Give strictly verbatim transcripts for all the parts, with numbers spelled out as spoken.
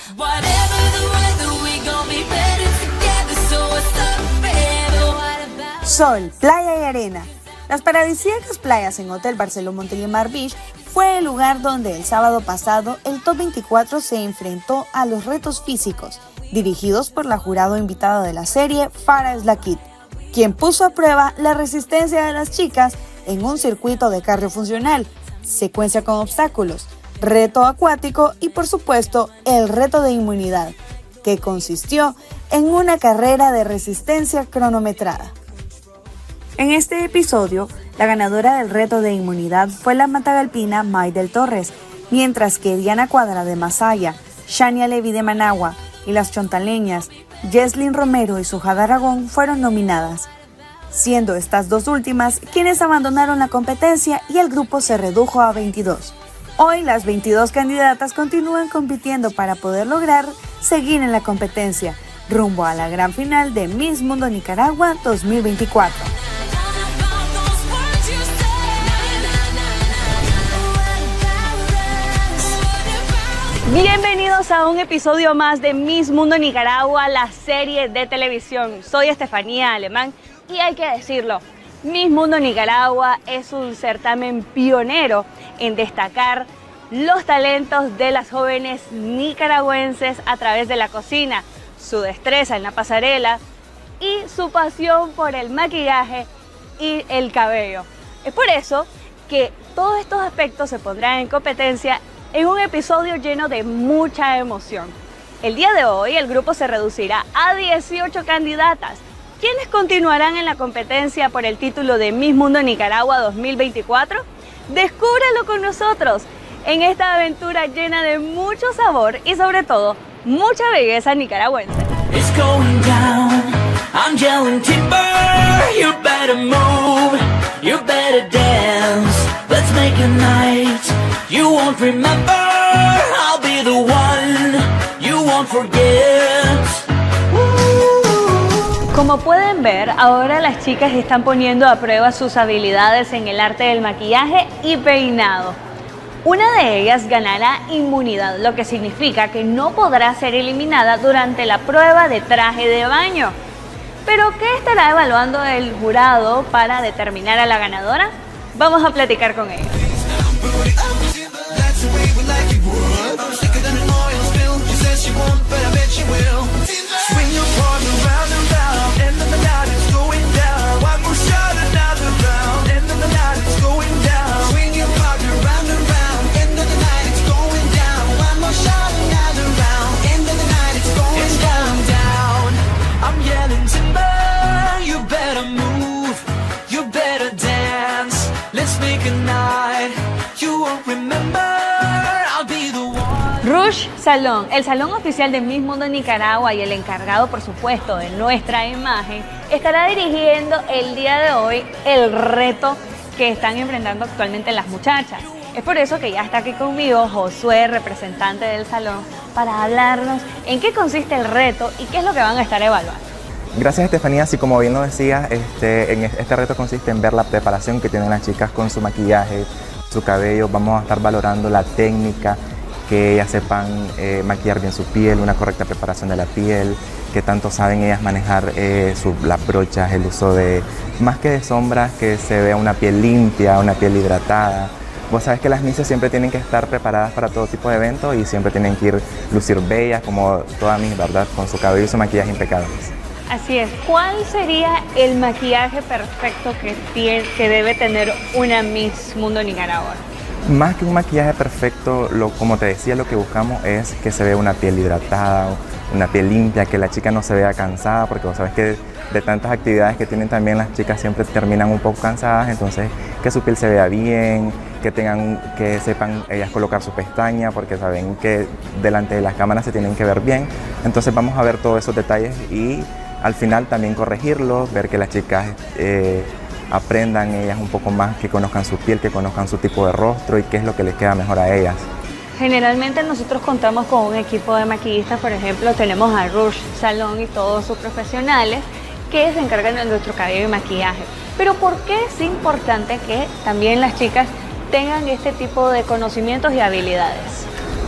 Sol, playa y arena. Las paradisíacas playas en Hotel Barceló Montelimar Beach fue el lugar donde el sábado pasado el top veinticuatro se enfrentó a los retos físicos, dirigidos por la jurado invitada de la serie, Farah Slaquit, quien puso a prueba la resistencia de las chicas en un circuito de cardio funcional, secuencia con obstáculos, reto acuático y por supuesto el reto de inmunidad, que consistió en una carrera de resistencia cronometrada. En este episodio, la ganadora del reto de inmunidad fue la matagalpina Maidel Torres, mientras que Diana Cuadra de Masaya, Shania Levy de Managua y las chontaleñas Jesslyn Romero y Sujada Aragón fueron nominadas, siendo estas dos últimas quienes abandonaron la competencia y el grupo se redujo a veintidós. Hoy las veintidós candidatas continúan compitiendo para poder lograr seguir en la competencia, rumbo a la gran final de Miss Mundo Nicaragua dos mil veinticuatro. Bienvenidos a un episodio más de Miss Mundo Nicaragua, la serie de televisión. Soy Estefanía Alemán y hay que decirlo, Miss Mundo Nicaragua es un certamen pionero en destacar los talentos de las jóvenes nicaragüenses a través de la cocina, su destreza en la pasarela y su pasión por el maquillaje y el cabello. Es por eso que todos estos aspectos se pondrán en competencia en un episodio lleno de mucha emoción. El día de hoy el grupo se reducirá a dieciocho candidatas, quienes continuarán en la competencia por el título de Miss Mundo Nicaragua dos mil veinticuatro. Descúbralo con nosotros en esta aventura llena de mucho sabor y sobre todo mucha belleza nicaragüense. It's going down. I'm yelling timber. You better move. You better dance. Let's make a night you won't remember. I'll be the one you won't forget. Como pueden ver, ahora las chicas están poniendo a prueba sus habilidades en el arte del maquillaje y peinado. Una de ellas ganará inmunidad, lo que significa que no podrá ser eliminada durante la prueba de traje de baño. ¿Pero qué estará evaluando el jurado para determinar a la ganadora? Vamos a platicar con ella. Rouge Salón, el salón oficial de Miss Mundo Nicaragua y el encargado, por supuesto, de nuestra imagen, estará dirigiendo el día de hoy el reto que están enfrentando actualmente las muchachas. Es por eso que ya está aquí conmigo Josué, representante del salón, para hablarnos en qué consiste el reto y qué es lo que van a estar evaluando. Gracias, Estefanía. Así como bien lo decía, este, en este reto consiste en ver la preparación que tienen las chicas con su maquillaje, su cabello. Vamos a estar valorando la técnica, que ellas sepan eh, maquillar bien su piel, una correcta preparación de la piel, que tanto saben ellas manejar eh, su, las brochas, el uso de, más que de sombras, que se vea una piel limpia, una piel hidratada. Vos sabés que las misas siempre tienen que estar preparadas para todo tipo de eventos y siempre tienen que ir lucir bellas, como todas mis, ¿verdad?, con su cabello y su maquillaje impecables. Así es. ¿Cuál sería el maquillaje perfecto que, tiene, que debe tener una Miss Mundo Nicaragua? Más que un maquillaje perfecto, lo, como te decía, lo que buscamos es que se vea una piel hidratada, una piel limpia, que la chica no se vea cansada, porque vos sabés que de tantas actividades que tienen también las chicas siempre terminan un poco cansadas, entonces que su piel se vea bien, que tengan, que sepan ellas colocar su pestaña, porque saben que delante de las cámaras se tienen que ver bien. Entonces vamos a ver todos esos detalles y al final también corregirlos, ver que las chicas eh, aprendan ellas un poco más, que conozcan su piel, que conozcan su tipo de rostro y qué es lo que les queda mejor a ellas. Generalmente nosotros contamos con un equipo de maquillistas, por ejemplo, tenemos a Rouge Salón y todos sus profesionales que se encargan de nuestro cabello y maquillaje. Pero ¿por qué es importante que también las chicas tengan este tipo de conocimientos y habilidades?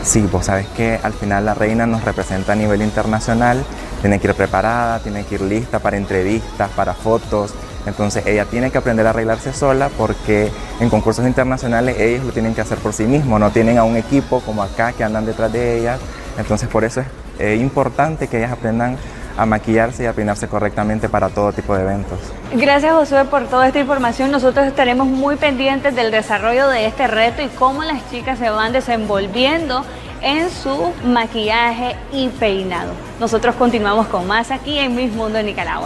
Sí, vos sabes que al final la reina nos representa a nivel internacional, tiene que ir preparada, tiene que ir lista para entrevistas, para fotos, entonces ella tiene que aprender a arreglarse sola porque en concursos internacionales ellos lo tienen que hacer por sí mismos, no tienen a un equipo como acá que andan detrás de ellas, entonces por eso es eh, importante que ellas aprendan a maquillarse y a peinarse correctamente para todo tipo de eventos. Gracias, Josué, por toda esta información. Nosotros estaremos muy pendientes del desarrollo de este reto y cómo las chicas se van desenvolviendo en su maquillaje y peinado. Nosotros continuamos con más aquí en Miss Mundo Nicaragua.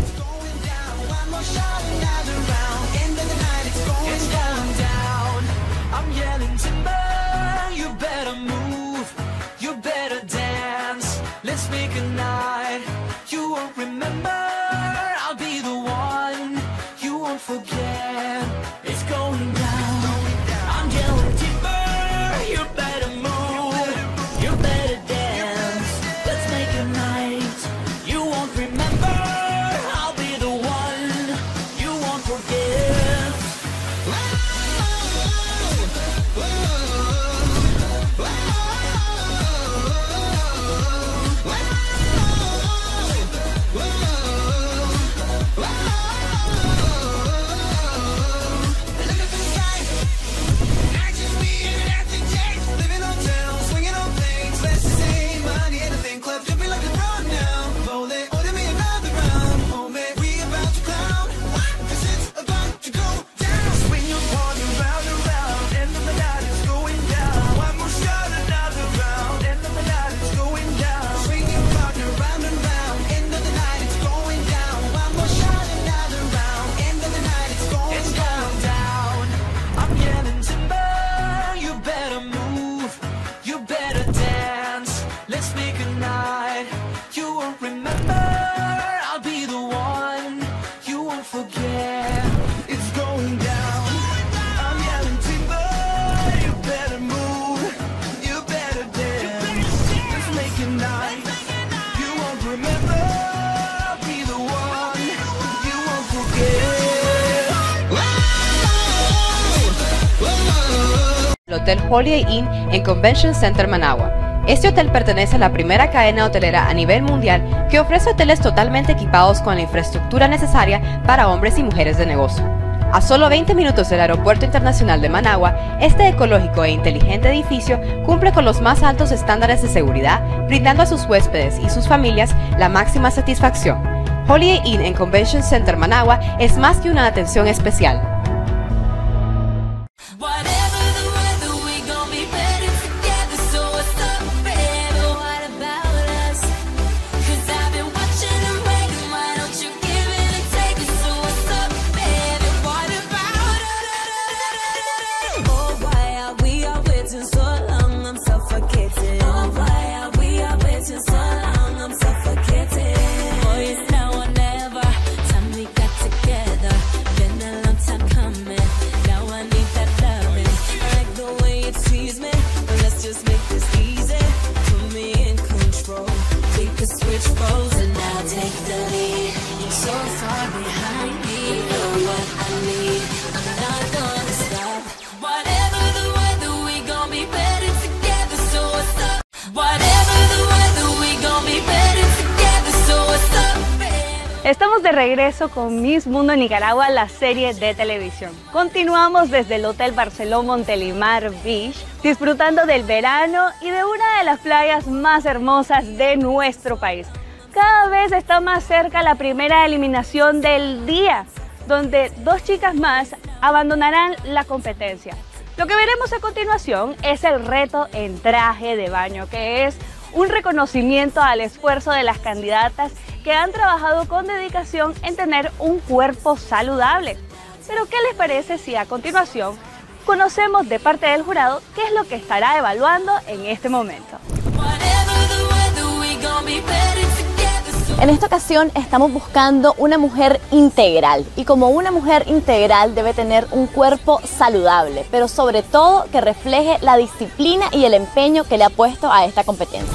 El Hotel Holiday Inn en Convention Center Managua. Este hotel pertenece a la primera cadena hotelera a nivel mundial que ofrece hoteles totalmente equipados con la infraestructura necesaria para hombres y mujeres de negocio. A solo veinte minutos del Aeropuerto Internacional de Managua, este ecológico e inteligente edificio cumple con los más altos estándares de seguridad, brindando a sus huéspedes y sus familias la máxima satisfacción. Holiday Inn en Convention Center Managua es más que una atención especial. Estamos de regreso con Miss Mundo Nicaragua, la serie de televisión. Continuamos desde el Hotel Barceló Montelimar Beach, disfrutando del verano y de una de las playas más hermosas de nuestro país. Cada vez está más cerca la primera eliminación del día, donde dos chicas más abandonarán la competencia. Lo que veremos a continuación es el reto en traje de baño, que es un reconocimiento al esfuerzo de las candidatas que han trabajado con dedicación en tener un cuerpo saludable. Pero ¿qué les parece si a continuación conocemos de parte del jurado qué es lo que estará evaluando en este momento? En esta ocasión estamos buscando una mujer integral, y como una mujer integral debe tener un cuerpo saludable, pero sobre todo que refleje la disciplina y el empeño que le ha puesto a esta competencia.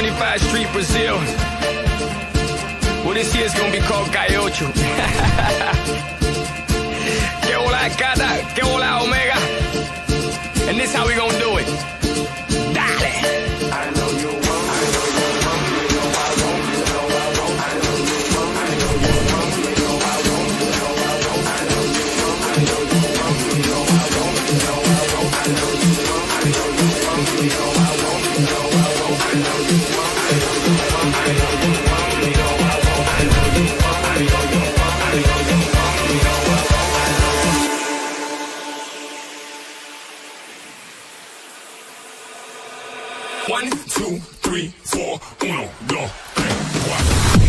seventy-five Street, Brazil. Well, this year's gonna be called Gaiocho. Que hola, Cata, que hola, Omega. And this how we gonna do it. Dale. I know you want, I know you want, you know I want, you know I want, I know you want, I know you want, you know I want, you know I want, I know you want, I know you want, you know I want, you know I want, I know you want, I know you want, you know I want, you know I want, I know you want, I know you want, I know you want, you know I want, I know you want, I know you want, I know you want, you know I want. One, two, three, four, uno, dos, tres, cuatro.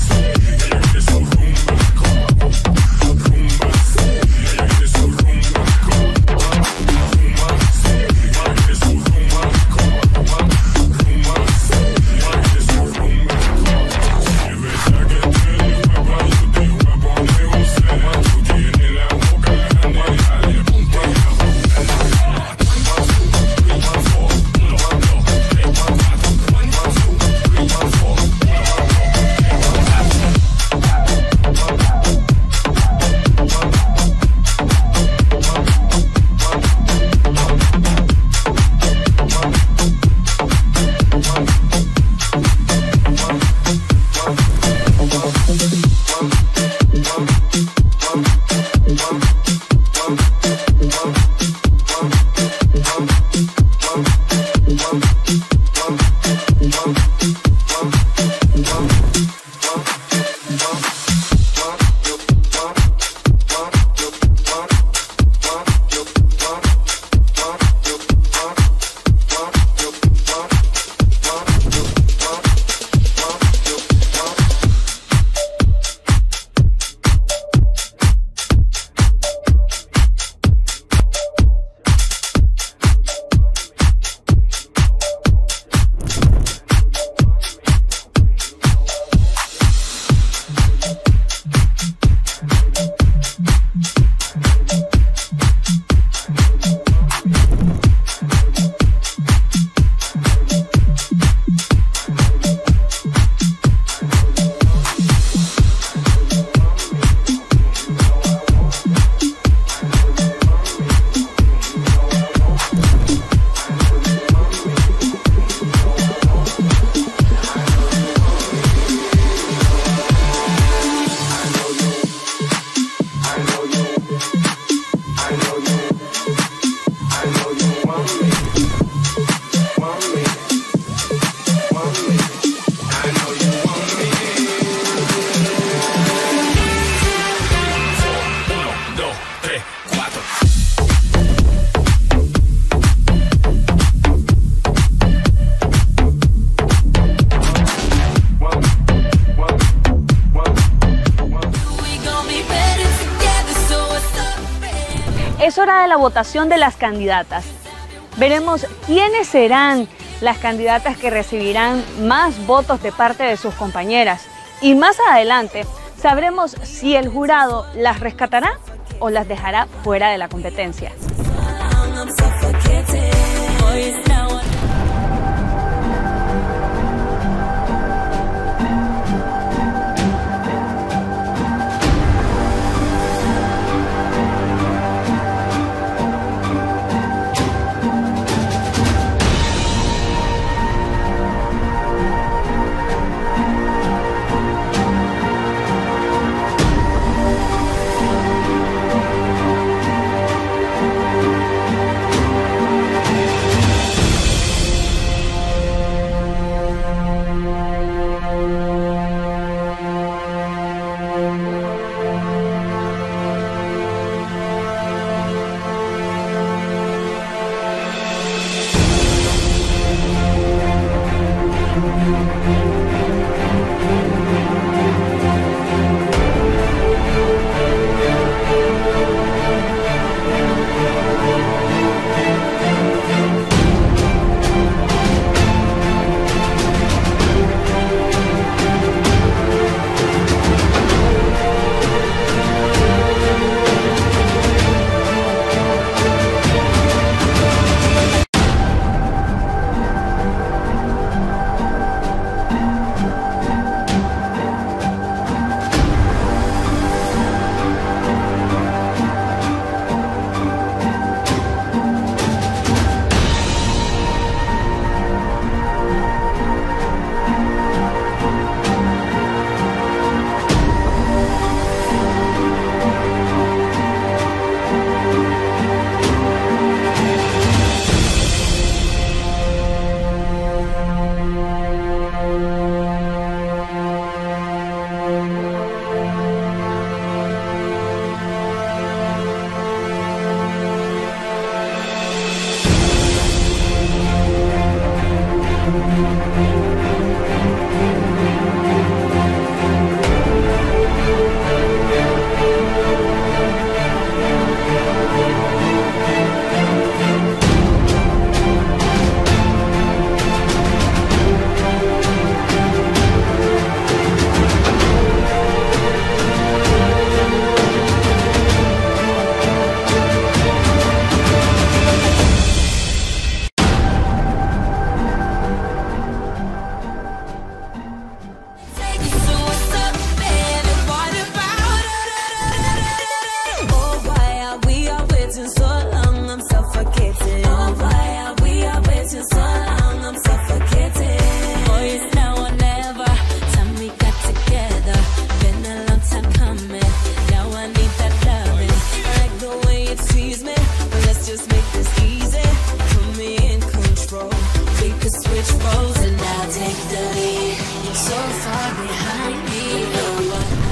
Es hora de la votación de las candidatas. Veremos quiénes serán las candidatas que recibirán más votos de parte de sus compañeras. Y más adelante sabremos si el jurado las rescatará o las dejará fuera de la competencia.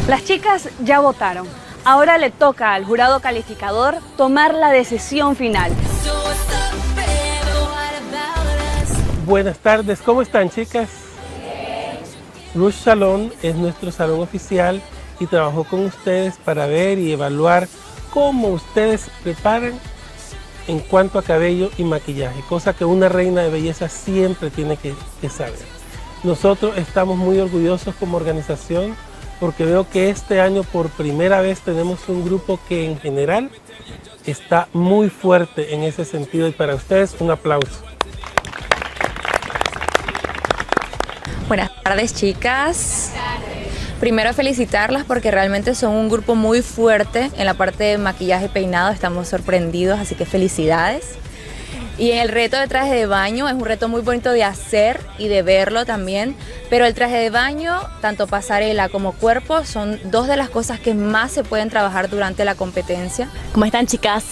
Las chicas ya votaron. Ahora le toca al jurado calificador tomar la decisión final. Buenas tardes, ¿cómo están, chicas? Rouge Salon es nuestro salón oficial y trabajó con ustedes para ver y evaluar cómo ustedes se preparan en cuanto a cabello y maquillaje, cosa que una reina de belleza siempre tiene que, que saber. Nosotros estamos muy orgullosos como organización porque veo que este año por primera vez tenemos un grupo que en general está muy fuerte en ese sentido y para ustedes un aplauso. Buenas tardes, chicas. Primero felicitarlas porque realmente son un grupo muy fuerte en la parte de maquillaje y peinado, estamos sorprendidos, así que felicidades. Y en el reto de traje de baño es un reto muy bonito de hacer y de verlo también, pero el traje de baño, tanto pasarela como cuerpo, son dos de las cosas que más se pueden trabajar durante la competencia. ¿Cómo están, chicas?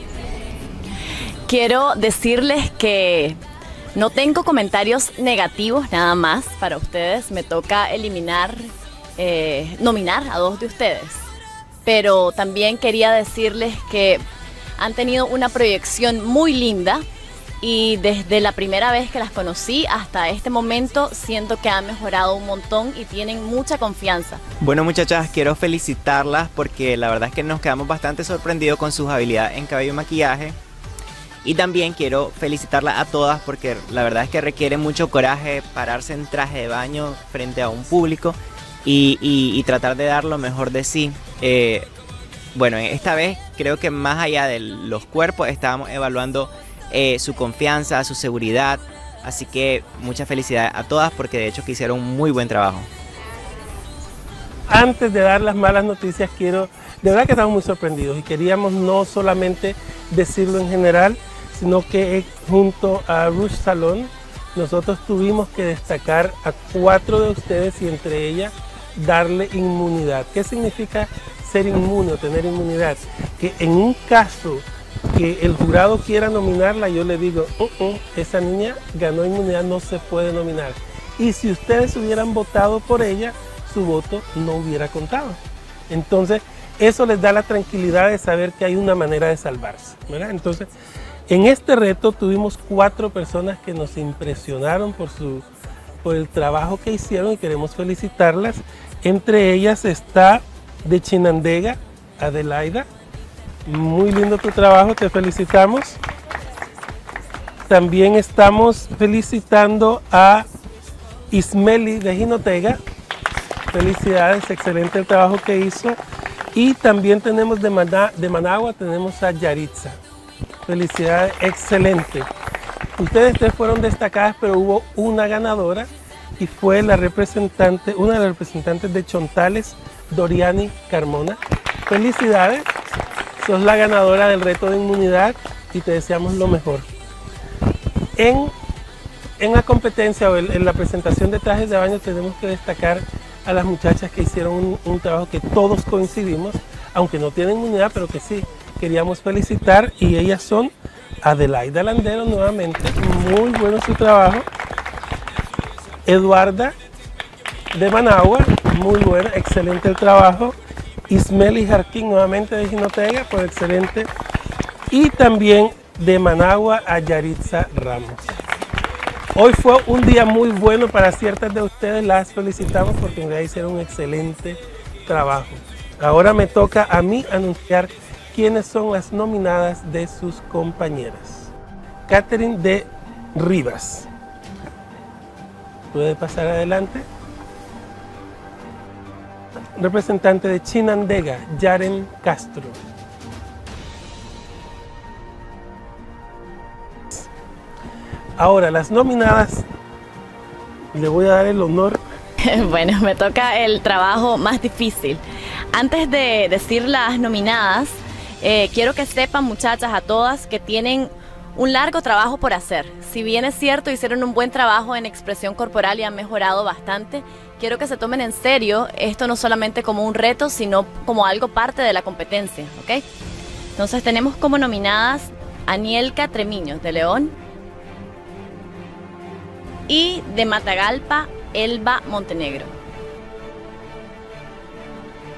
Quiero decirles que no tengo comentarios negativos nada más para ustedes. Me toca eliminar, eh, nominar a dos de ustedes. Pero también quería decirles que han tenido una proyección muy linda y desde la primera vez que las conocí hasta este momento siento que han mejorado un montón y tienen mucha confianza. Bueno, muchachas, quiero felicitarlas porque la verdad es que nos quedamos bastante sorprendidos con sus habilidades en cabello y maquillaje. Y también quiero felicitarlas a todas porque la verdad es que requiere mucho coraje pararse en traje de baño frente a un público y, y, y tratar de dar lo mejor de sí. Eh, bueno, esta vez creo que más allá de los cuerpos estábamos evaluando eh, su confianza, su seguridad. Así que mucha felicidad a todas porque de hecho que hicieron un muy buen trabajo. Antes de dar las malas noticias, quiero, de verdad que estamos muy sorprendidos y queríamos no solamente decirlo en general, sino que junto a Rouge Salon nosotros tuvimos que destacar a cuatro de ustedes y entre ellas darle inmunidad. ¿Qué significa ser inmune o tener inmunidad? Que en un caso que el jurado quiera nominarla, yo le digo, uh -uh, esa niña ganó inmunidad, no se puede nominar. Y si ustedes hubieran votado por ella, su voto no hubiera contado. Entonces, eso les da la tranquilidad de saber que hay una manera de salvarse, ¿verdad? Entonces, en este reto tuvimos cuatro personas que nos impresionaron por, su, por el trabajo que hicieron y queremos felicitarlas. Entre ellas está de Chinandega, Adelaida. Muy lindo tu trabajo, te felicitamos. También estamos felicitando a Ismeli de Jinotega. Felicidades, excelente el trabajo que hizo. Y también tenemos de, Maná, de Managua, tenemos a Yaritza. Felicidades, excelente. Ustedes tres fueron destacadas, pero hubo una ganadora y fue la representante, una de las representantes de Chontales, Doriani Carmona. Felicidades, sos la ganadora del reto de inmunidad y te deseamos lo mejor. En, en la competencia o en, en la presentación de trajes de baño tenemos que destacar a las muchachas que hicieron un, un trabajo que todos coincidimos, aunque no tienen inmunidad, pero que sí queríamos felicitar, y ellas son Adelaida Landero nuevamente, muy bueno su trabajo, Eduarda de Managua, muy bueno, excelente el trabajo, Ismeli Jarquín nuevamente de Jinotega, pues excelente, y también de Managua a Yaritza Ramos. Hoy fue un día muy bueno para ciertas de ustedes, las felicitamos porque en realidad hicieron un excelente trabajo. Ahora me toca a mí anunciar quiénes son las nominadas de sus compañeras. Catherine de Rivas. ¿Puede pasar adelante? Representante de Chinandega, Yaren Castro. Ahora, las nominadas, le voy a dar el honor. Bueno, me toca el trabajo más difícil. Antes de decir las nominadas, eh, quiero que sepan, muchachas, a todas, que tienen un largo trabajo por hacer. Si bien es cierto, hicieron un buen trabajo en expresión corporal y han mejorado bastante, quiero que se tomen en serio esto no solamente como un reto, sino como algo parte de la competencia, ¿ok? Entonces tenemos como nominadas a Anielka Tremiño, de León, y de Matagalpa, Elba Montenegro.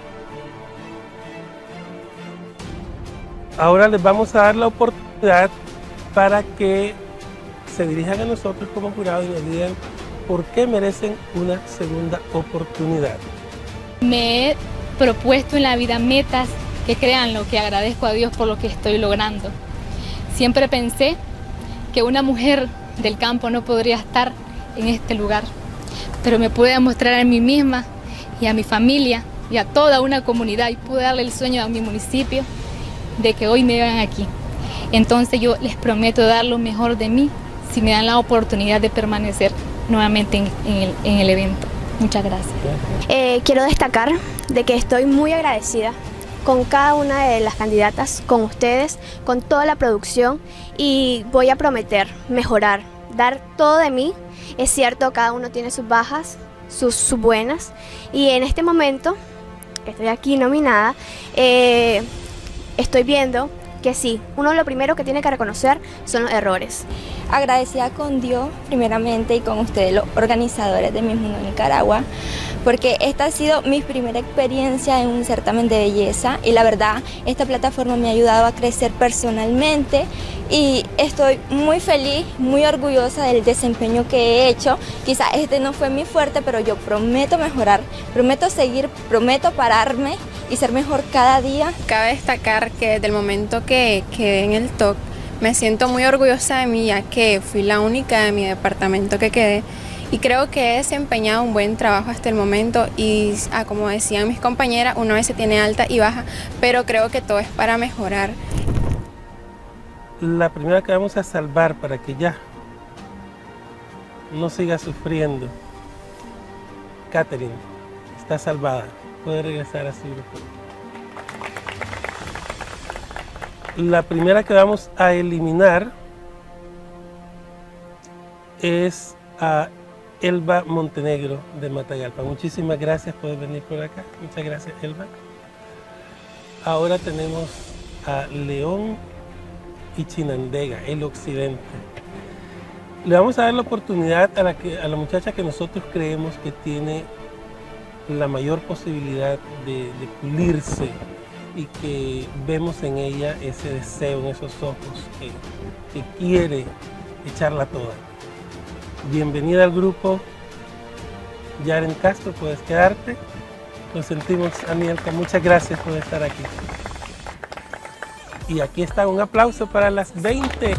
ahora les vamos a dar la oportunidad para que se dirijan a nosotros como jurado y nos digan por qué merecen una segunda oportunidad. Me he propuesto en la vida metas que, créanlo, que agradezco a Dios por lo que estoy logrando. Siempre pensé que una mujer del campo no podría estar en este lugar, pero me pude demostrar a mí misma y a mi familia y a toda una comunidad, y pude darle el sueño a mi municipio de que hoy me vean aquí. Entonces yo les prometo dar lo mejor de mí si me dan la oportunidad de permanecer nuevamente en, en, el, en el evento. Muchas gracias. Eh, quiero destacar de que estoy muy agradecida con cada una de las candidatas, con ustedes, con toda la producción, y voy a prometer mejorar, dar todo de mí. Es cierto, cada uno tiene sus bajas, sus, sus buenas, y en este momento que estoy aquí nominada, eh, estoy viendo que sí, uno lo primero que tiene que reconocer son los errores. Agradecida con Dios primeramente y con ustedes, los organizadores de Miss Mundo Nicaragua, porque esta ha sido mi primera experiencia en un certamen de belleza, y la verdad esta plataforma me ha ayudado a crecer personalmente, y estoy muy feliz, muy orgullosa del desempeño que he hecho. Quizás este no fue mi fuerte, pero yo prometo mejorar, prometo seguir, prometo pararme y ser mejor cada día. Cabe destacar que desde el momento que quedé en el top me siento muy orgullosa de mí, ya que fui la única de mi departamento que quedé, y creo que he desempeñado un buen trabajo hasta el momento. Y ah, como decían mis compañeras, una vez se tiene alta y baja, pero creo que todo es para mejorar. La primera que vamos a salvar para que ya no siga sufriendo, Catherine, está salvada, puede regresar a su grupo. La primera que vamos a eliminar es a Elba Montenegro de Matagalpa. Muchísimas gracias por venir por acá. Muchas gracias, Elba. Ahora tenemos a León y Chinandega, el occidente. Le vamos a dar la oportunidad a la, que, a la muchacha que nosotros creemos que tiene la mayor posibilidad de, de pulirse, y que vemos en ella ese deseo en esos ojos que, que quiere echarla toda. Bienvenida al grupo, Yaren Castro, puedes quedarte. Lo sentimos, Anielka, muchas gracias por estar aquí. Y aquí está un aplauso para las veinte.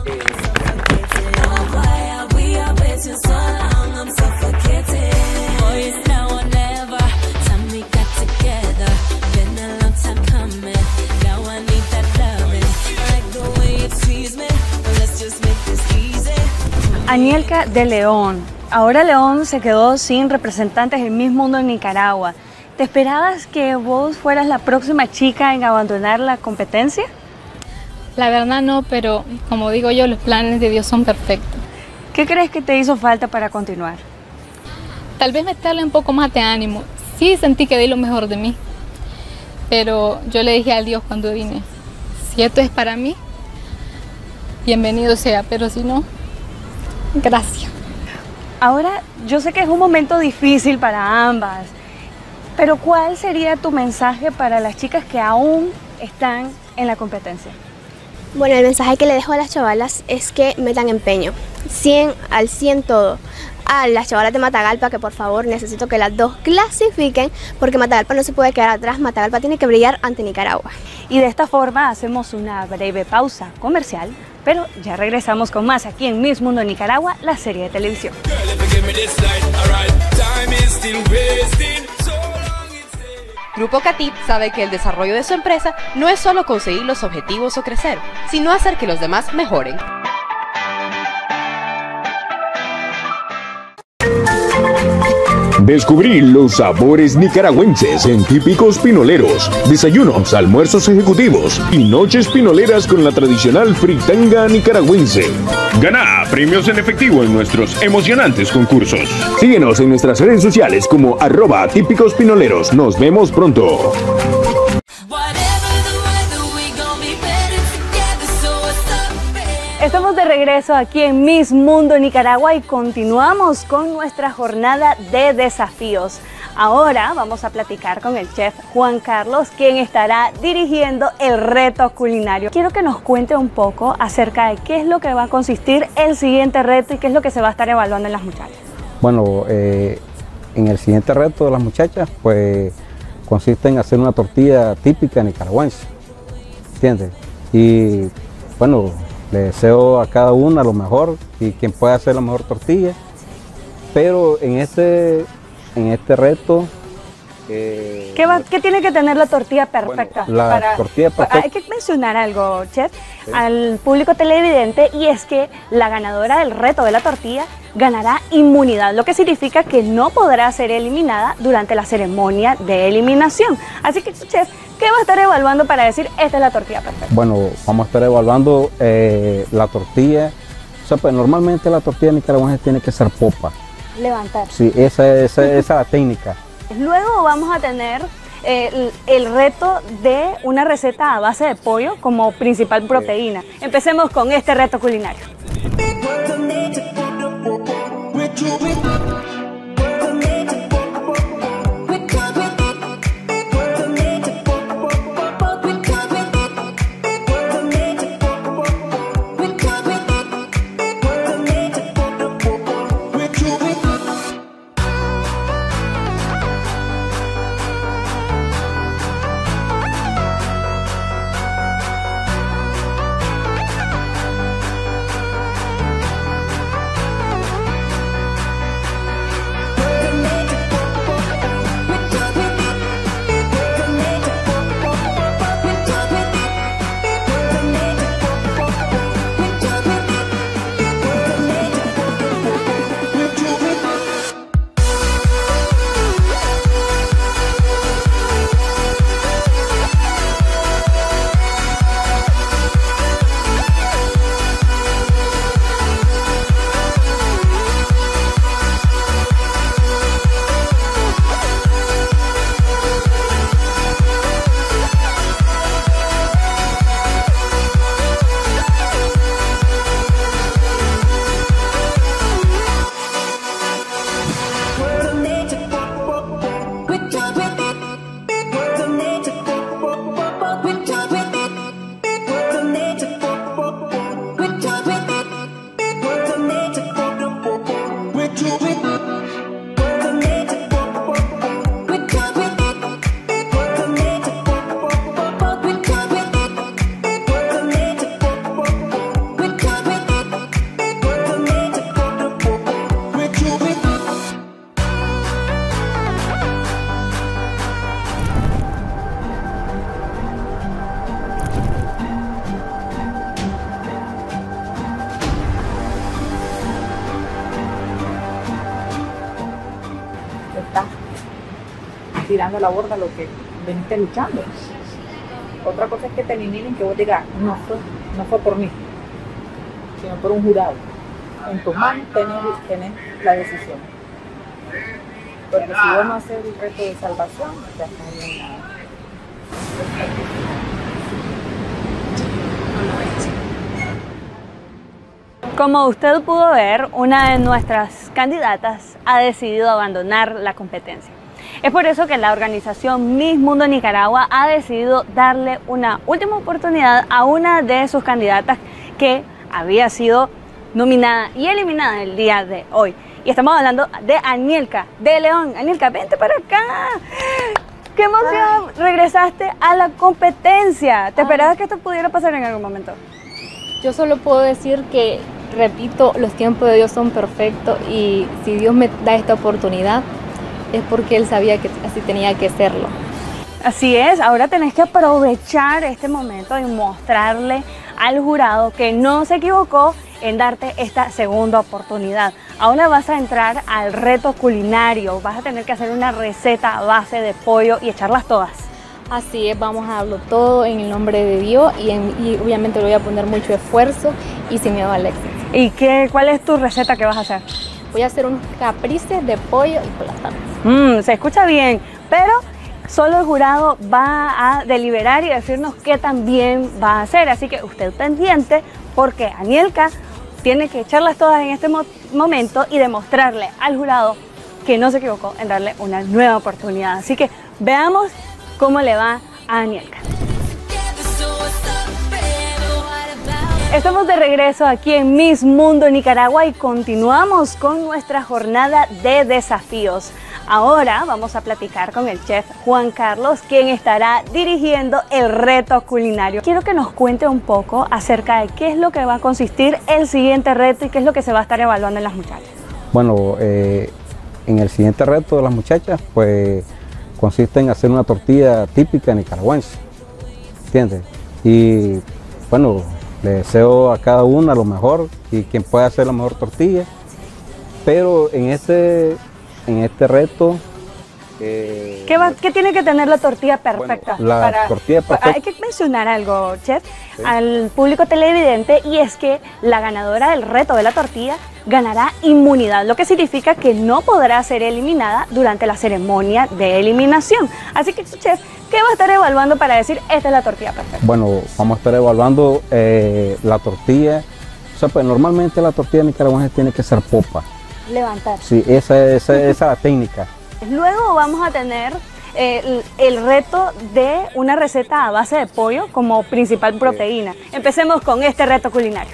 Anielka de León. Ahora León se quedó sin representantes del Miss Mundo en Nicaragua. ¿Te esperabas que vos fueras la próxima chica en abandonar la competencia? La verdad no, pero como digo yo, los planes de Dios son perfectos. ¿Qué crees que te hizo falta para continuar? Tal vez meterle un poco más de ánimo. Sí sentí que di lo mejor de mí, pero yo le dije a Dios cuando vine, si esto es para mí, bienvenido sea, pero si no, gracias. Ahora, yo sé que es un momento difícil para ambas, pero ¿cuál sería tu mensaje para las chicas que aún están en la competencia? Bueno, el mensaje que le dejo a las chavalas es que metan empeño, cien al cien todo. A las chavalas de Matagalpa, que por favor necesito que las dos clasifiquen, porque Matagalpa no se puede quedar atrás, Matagalpa tiene que brillar ante Nicaragua. Y de esta forma hacemos una breve pausa comercial, pero ya regresamos con más aquí en Miss Mundo Nicaragua, la serie de televisión. Grupo Catip sabe que el desarrollo de su empresa no es solo conseguir los objetivos o crecer, sino hacer que los demás mejoren. Descubrí los sabores nicaragüenses en Típicos Pinoleros, desayunos, almuerzos ejecutivos y noches pinoleras con la tradicional fritanga nicaragüense. Gana premios en efectivo en nuestros emocionantes concursos. Síguenos en nuestras redes sociales como arroba Típicos Pinoleros. Nos vemos pronto. Estamos de regreso aquí en Miss Mundo Nicaragua y continuamos con nuestra jornada de desafíos. Ahora vamos a platicar con el chef Juan Carlos, quien estará dirigiendo el reto culinario. Quiero que nos cuente un poco acerca de qué es lo que va a consistir el siguiente reto y qué es lo que se va a estar evaluando en las muchachas. Bueno, eh, en el siguiente reto de las muchachas, pues consiste en hacer una tortilla típica nicaragüense, ¿entiendes? Y bueno, le deseo a cada una lo mejor y quien pueda hacer la mejor tortilla, pero en este, en este reto... Eh, ¿Qué, va, ¿Qué tiene que tener la tortilla perfecta? Bueno, la para, tortilla perfecta. Hay que mencionar algo, chef, sí, al público televidente, y es que la ganadora del reto de la tortilla ganará inmunidad, lo que significa que no podrá ser eliminada durante la ceremonia de eliminación. Así que, chef, ¿qué va a estar evaluando para decir esta es la tortilla perfecta? Bueno, vamos a estar evaluando eh, la tortilla. O sea, pues normalmente la tortilla nicaragüense tiene que ser popa. Levantar. Sí, esa, esa, esa es la técnica. Luego vamos a tener eh, el reto de una receta a base de pollo como principal proteína. Empecemos con este reto culinario. Tirando la borda lo que veniste luchando. Otra cosa es que te eliminen, que vos digas, no fue, no fue por mí, sino por un jurado. En tus manos tenés, tenés la decisión. Porque si vos no haces el reto de salvación, ya está eliminado. Como usted pudo ver, una de nuestras candidatas ha decidido abandonar la competencia. Es por eso que la organización Miss Mundo Nicaragua ha decidido darle una última oportunidad a una de sus candidatas que había sido nominada y eliminada el día de hoy. Y estamos hablando de Anielka de León. Anielka, vente para acá. ¡Qué emoción! Ay. Regresaste a la competencia. ¿Te Ay. esperabas que esto pudiera pasar en algún momento? Yo solo puedo decir que, repito, los tiempos de Dios son perfectos y si Dios me da esta oportunidad, es porque Él sabía que así tenía que serlo. Así es, ahora tenés que aprovechar este momento y mostrarle al jurado que no se equivocó en darte esta segunda oportunidad. Ahora vas a entrar al reto culinario, vas a tener que hacer una receta a base de pollo y echarlas todas. Así es, vamos a darlo todo en el nombre de Dios y, en, y obviamente le voy a poner mucho esfuerzo y sin miedo al éxito. ¿Y qué, cuál es tu receta que vas a hacer? Voy a hacer unos caprices de pollo y plátano. Mm, se escucha bien, pero solo el jurado va a deliberar y decirnos qué tan bien va a hacer. Así que usted pendiente porque Anielka tiene que echarlas todas en este mo momento y demostrarle al jurado que no se equivocó en darle una nueva oportunidad. Así que veamos cómo le va a Anielka. Estamos de regreso aquí en Miss Mundo Nicaragua y continuamos con nuestra jornada de desafíos. Ahora vamos a platicar con el chef Juan Carlos, quien estará dirigiendo el reto culinario. Quiero que nos cuente un poco acerca de qué es lo que va a consistir el siguiente reto y qué es lo que se va a estar evaluando en las muchachas. Bueno, eh, en el siguiente reto de las muchachas, pues consiste en hacer una tortilla típica nicaragüense, ¿entiendes? Y bueno, le deseo a cada una lo mejor y quien pueda hacer la mejor tortilla, pero en este, en este reto... Eh, ¿Qué, va, ¿Qué tiene que tener la tortilla perfecta? Bueno, la para, tortilla perfecta. Hay que mencionar algo, chef, sí, al público televidente, y es que la ganadora del reto de la tortilla ganará inmunidad, lo que significa que no podrá ser eliminada durante la ceremonia de eliminación. Así que, chef, ¿qué va a estar evaluando para decir esta es la tortilla perfecta? Bueno, vamos a estar evaluando eh, la tortilla. O sea, pues normalmente la tortilla nicaragüense tiene que ser popa. Levantar. Sí, esa, esa, esa es la técnica. Luego vamos a tener eh, el reto de una receta a base de pollo como principal proteína. Empecemos con este reto culinario.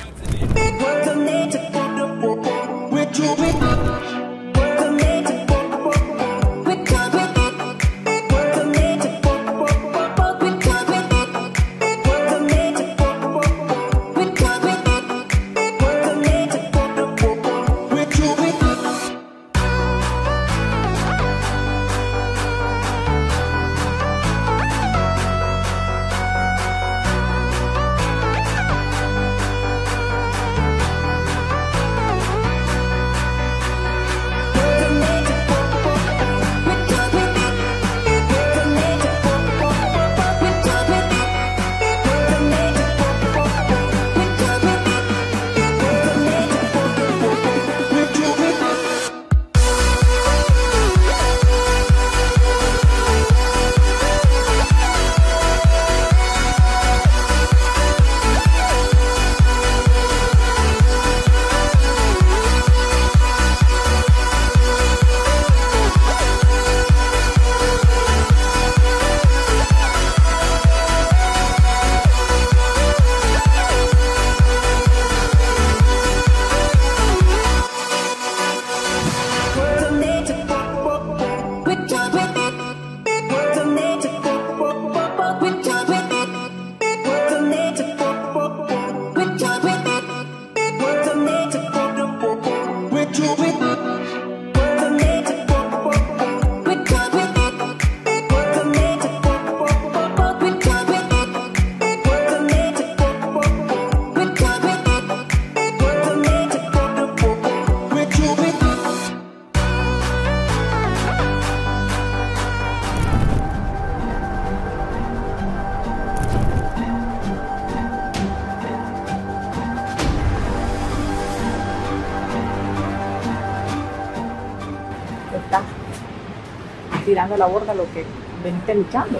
Estás tirando a la borda lo que veniste luchando.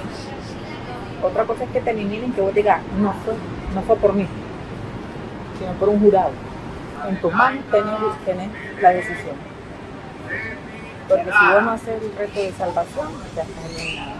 Otra cosa es que te eliminen, que vos digas, no fue, no fue por mí, sino por un jurado. En tus manos tenés, tenés la decisión. Porque si vos no haces el reto de salvación, ya estás eliminado.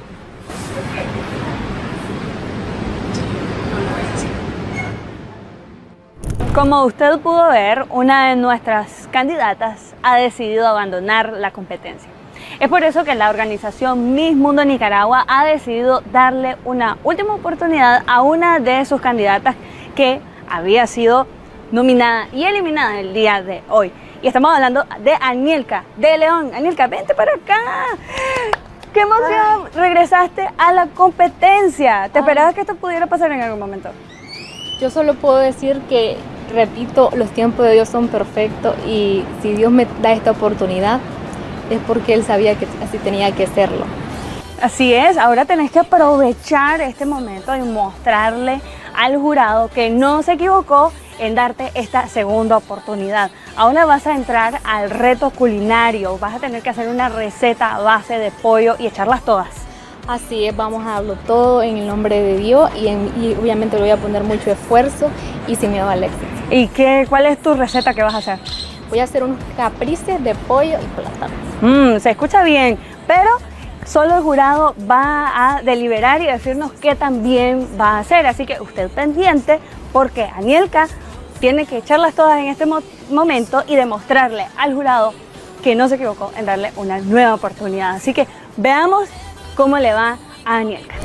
Como usted pudo ver, una de nuestras candidatas ha decidido abandonar la competencia. Es por eso que la organización Miss Mundo Nicaragua ha decidido darle una última oportunidad a una de sus candidatas que había sido nominada y eliminada el día de hoy. Y estamos hablando de Anielka de León. Anielka, vente para acá. ¡Qué emoción! Ay. Regresaste a la competencia. ¿Te Ay. esperabas que esto pudiera pasar en algún momento? Yo solo puedo decir que, repito, los tiempos de Dios son perfectos y si Dios me da esta oportunidad es porque Él sabía que así tenía que hacerlo. Así es, ahora tenés que aprovechar este momento y mostrarle al jurado que no se equivocó en darte esta segunda oportunidad. Ahora vas a entrar al reto culinario, vas a tener que hacer una receta a base de pollo y echarlas todas. Así es, vamos a darlo todo en el nombre de Dios y, en, y obviamente le voy a poner mucho esfuerzo y sin miedo al éxito. ¿Y qué, cuál es tu receta que vas a hacer? Voy a hacer unos caprices de pollo y plátanos. Mm, se escucha bien, pero solo el jurado va a deliberar y decirnos qué tan bien va a hacer. Así que usted pendiente, porque Anielka tiene que echarlas todas en este mo momento y demostrarle al jurado que no se equivocó en darle una nueva oportunidad. Así que veamos cómo le va a Anielka.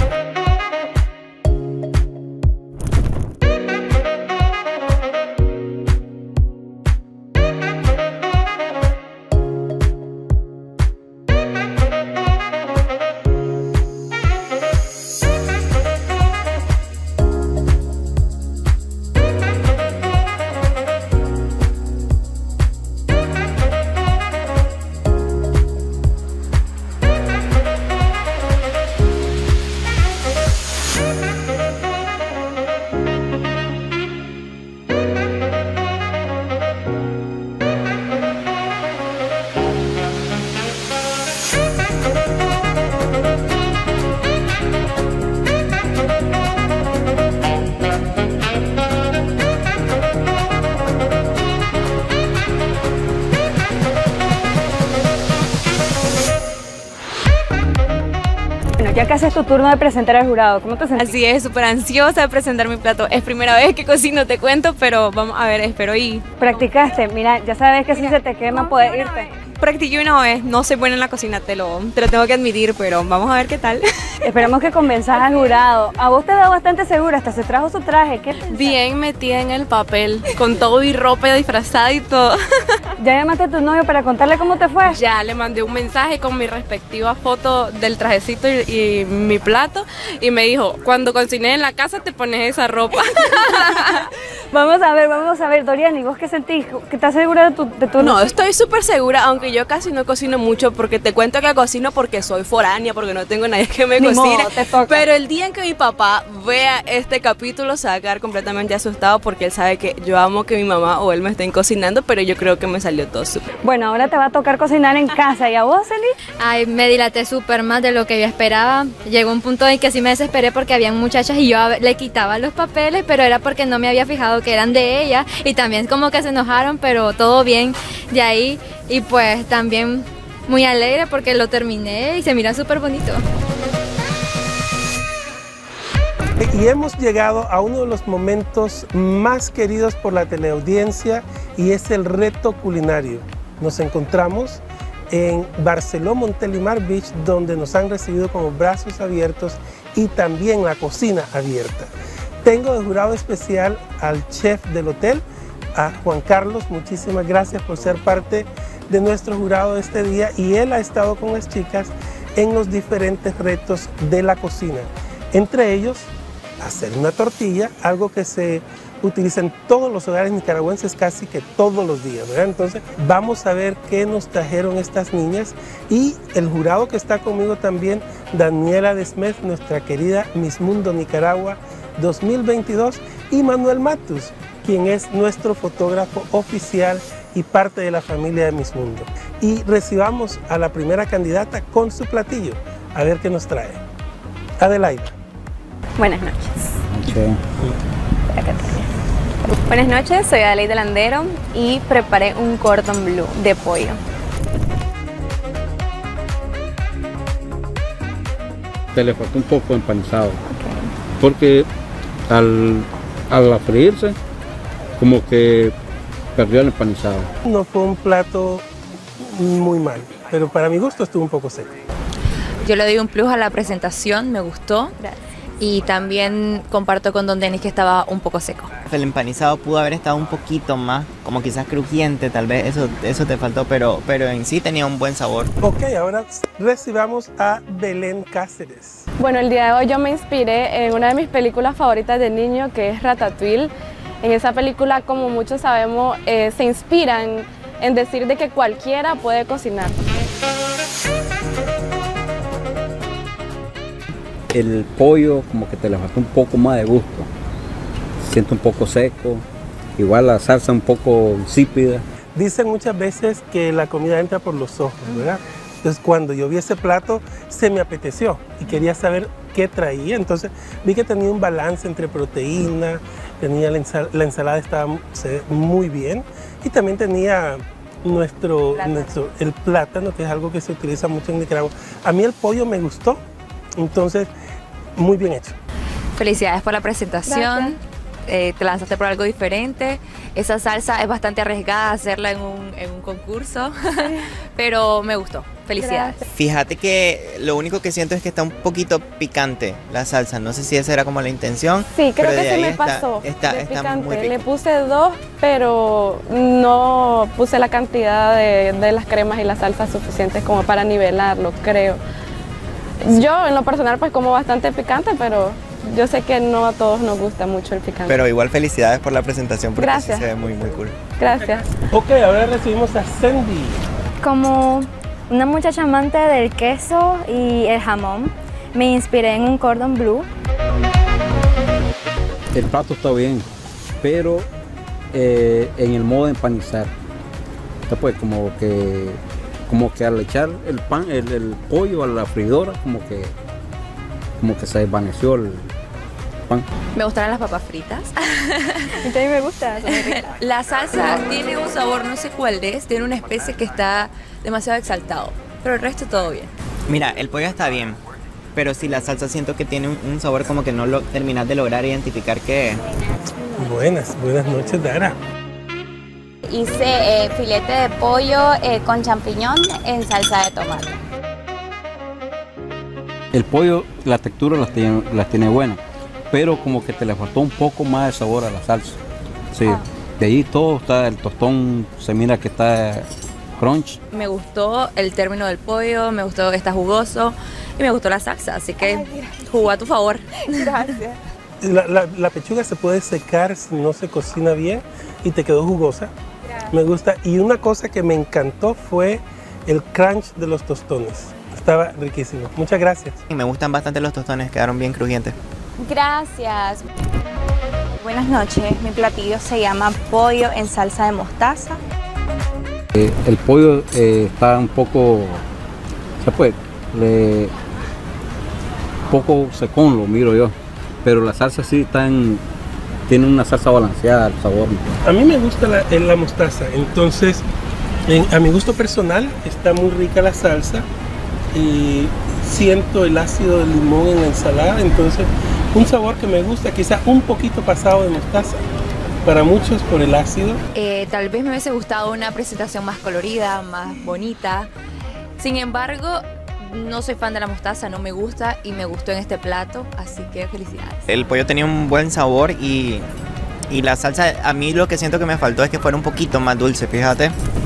Ya casi es tu turno de presentar al jurado, ¿cómo te sientes? Así es, súper ansiosa de presentar mi plato. Es primera vez que cocino, te cuento, pero vamos a ver, espero y... ¿Practicaste? Mira, ya sabes que si se te quema puedes irte. Practiqué una vez, no soy buena en la cocina, te lo, te lo tengo que admitir, pero vamos a ver qué tal. Esperemos que convenzas al jurado. A vos te veo bastante segura, hasta se trajo su traje. ¿Qué pensás? Bien metida en el papel, con todo y ropa disfrazada y todo. ¿Ya llamaste a tu novio para contarle cómo te fue? Ya, le mandé un mensaje con mi respectiva foto del trajecito y, y mi plato y me dijo, cuando cocines en la casa te pones esa ropa. Vamos a ver, vamos a ver, Dorian, ¿y vos qué sentís? ¿Que estás segura de tu, de tu No, estoy súper segura, aunque yo casi no cocino mucho, porque te cuento que cocino porque soy foránea, porque no tengo nadie que me Ni cocine. modo, te toca. Pero el día en que mi papá vea este capítulo se va a quedar completamente asustado porque él sabe que yo amo que mi mamá o él me estén cocinando, pero yo creo que me salió todo súper. Bueno, ahora te va a tocar cocinar en casa. ¿Y a vos, Eli? Ay, me dilaté súper más de lo que yo esperaba. Llegó un punto en que sí me desesperé porque habían muchachas y yo le quitaba los papeles, pero era porque no me había fijado que eran de ella y también como que se enojaron, pero todo bien de ahí y pues también muy alegre porque lo terminé y se mira súper bonito. Y hemos llegado a uno de los momentos más queridos por la teleaudiencia y es el reto culinario. Nos encontramos en Barceló Montelimar Beach, donde nos han recibido con brazos abiertos y también la cocina abierta. Tengo de jurado especial al chef del hotel, a Juan Carlos. Muchísimas gracias por ser parte de nuestro jurado este día y él ha estado con las chicas en los diferentes retos de la cocina. Entre ellos, hacer una tortilla, algo que se utiliza en todos los hogares nicaragüenses casi que todos los días, ¿verdad? Entonces vamos a ver qué nos trajeron estas niñas y el jurado que está conmigo también, Daniela Desmet, nuestra querida Miss Mundo Nicaragua dos mil veintidós, y Manuel Matus, quien es nuestro fotógrafo oficial y parte de la familia de Miss Mundo. Y recibamos a la primera candidata con su platillo, a ver qué nos trae. Adelaida. Buenas noches. Okay. Buenas noches, soy Adelaida Landero y preparé un cordon bleu de pollo. Te le faltó un poco empanizado, okay, porque al, al freírse como que perdió el empanizado. No fue un plato muy mal, pero para mi gusto estuvo un poco seco. Yo le doy un plus a la presentación, me gustó. Gracias. Y también comparto con Don Denis que estaba un poco seco. El empanizado pudo haber estado un poquito más, como quizás crujiente, tal vez eso, eso te faltó, pero, pero en sí tenía un buen sabor. Ok, ahora recibamos a Belén Cáceres. Bueno, el día de hoy yo me inspiré en una de mis películas favoritas de niño, que es Ratatouille. En esa película, como muchos sabemos, eh, se inspiran en decir de que cualquiera puede cocinar. El pollo como que te le falta un poco más de gusto, se siente un poco seco, igual la salsa un poco insípida. Dicen muchas veces que la comida entra por los ojos, ¿verdad? Entonces cuando yo vi ese plato se me apeteció y quería saber qué traía, entonces vi que tenía un balance entre proteína, tenía la, ensal la ensalada estaba muy bien y también tenía nuestro, nuestro, el plátano, que es algo que se utiliza mucho en Nicaragua. A mí el pollo me gustó, entonces muy bien hecho. Felicidades por la presentación. Eh, te lanzaste por algo diferente. Esa salsa es bastante arriesgada hacerla en un, en un concurso, pero me gustó. Felicidades. Gracias. Fíjate que lo único que siento es que está un poquito picante la salsa. No sé si esa era como la intención. Sí, creo pero que se me está, pasó. Está, de está picante. muy Le puse dos, pero no puse la cantidad de, de las cremas y las salsas suficientes como para nivelarlo, creo. Yo en lo personal pues como bastante picante, pero yo sé que no a todos nos gusta mucho el picante. Pero igual felicidades por la presentación porque Gracias. sí se ve muy muy cool. Gracias. Ok, ahora recibimos a Sandy. Como una muchacha amante del queso y el jamón, me inspiré en un cordon bleu. El plato está bien, pero eh, en el modo de empanizar. Pues como que, como que al echar el pan, el, el pollo a la freidora, como que, como que se desvaneció el pan. Me gustaron las papas fritas. A mí me gusta. La salsa tiene un sabor, no sé cuál es, tiene una especie que está demasiado exaltado, pero el resto todo bien. Mira, el pollo está bien, pero si la salsa siento que tiene un, un sabor como que no lo terminas de lograr identificar qué es. Buenas, buenas noches, Dara. Hice eh, filete de pollo eh, con champiñón en salsa de tomate. El pollo, la textura las tiene, las tiene buena, pero como que te le faltó un poco más de sabor a la salsa. Sí, ah. De ahí todo está, el tostón se mira que está crunch. Me gustó el término del pollo, me gustó que está jugoso y me gustó la salsa, así que Ay, jugó a tu favor. Gracias. La, la, la pechuga se puede secar si no se cocina bien y te quedó jugosa. Gracias. Me gusta. Y una cosa que me encantó fue el crunch de los tostones. Estaba riquísimo. Muchas gracias. Y me gustan bastante los tostones, quedaron bien crujientes. Gracias. Buenas noches. Mi platillo se llama pollo en salsa de mostaza. Eh, el pollo eh, está un poco, se puede, le, poco secón lo miro yo, pero la salsa sí está en, tiene una salsa balanceada, el sabor. A mí me gusta la, la mostaza, entonces en, a mi gusto personal está muy rica la salsa y siento el ácido del limón en la ensalada, entonces un sabor que me gusta, quizá un poquito pasado de mostaza. Para muchos por el ácido. Eh, tal vez me hubiese gustado una presentación más colorida, más bonita. Sin embargo, no soy fan de la mostaza, no me gusta y me gustó en este plato, así que felicidades. El pollo tenía un buen sabor y, y la salsa, a mí lo que siento que me faltó es que fuera un poquito más dulce, fíjate.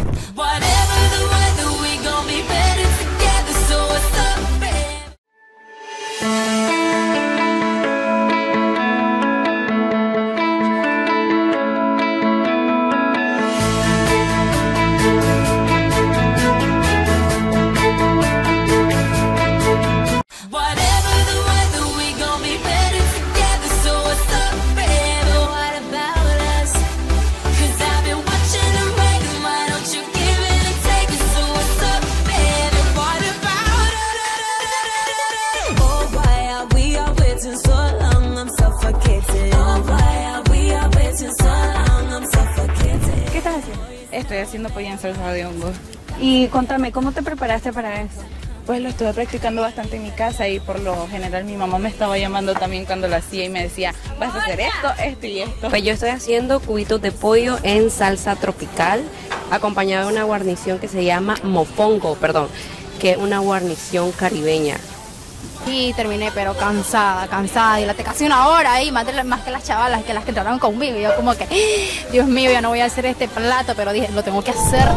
Estoy haciendo pollo en salsa de hongo. Y contame, ¿cómo te preparaste para eso? Pues lo estuve practicando bastante en mi casa y por lo general mi mamá me estaba llamando también cuando lo hacía y me decía, vas a hacer esto, esto y esto. Pues yo estoy haciendo cubitos de pollo en salsa tropical, acompañado de una guarnición que se llama mofongo, perdón, que es una guarnición caribeña. Y terminé pero cansada, cansada, y la te casi una hora ahí, más, de, más que las chavalas, que las que entraron conmigo, y yo como que, Dios mío, ya no voy a hacer este plato, pero dije, lo tengo que hacer.